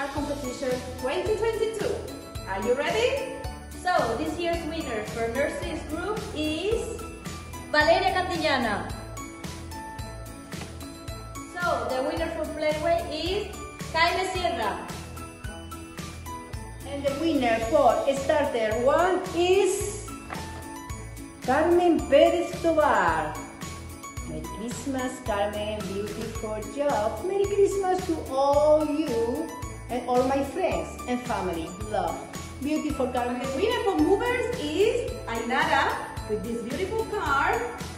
Competition 2022. Are you ready? So, this year's winner for nurseries group is Valeria Cantillana. So, the winner for Playway is Jaime Sierra. And the winner for Starter 1 is Carmen Perez Tobar. Merry Christmas, Carmen. Beautiful job. Merry Christmas to all you and all my friends and family. Love. Beautiful, Carmen. The winner for Movers is Ainara with this beautiful card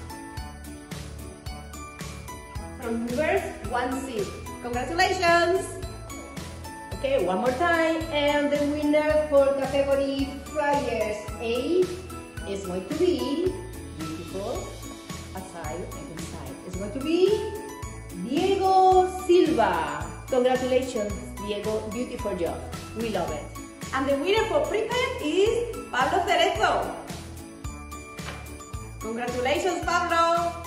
from Movers 1C. Congratulations! Okay, one more time. And the winner for category Flyers 8 is going to be beautiful outside and inside. It's going to be Diego Silva. Congratulations, Diego. Beautiful job. We love it. And the winner for Prepaid is Pablo Cerezo. Congratulations, Pablo!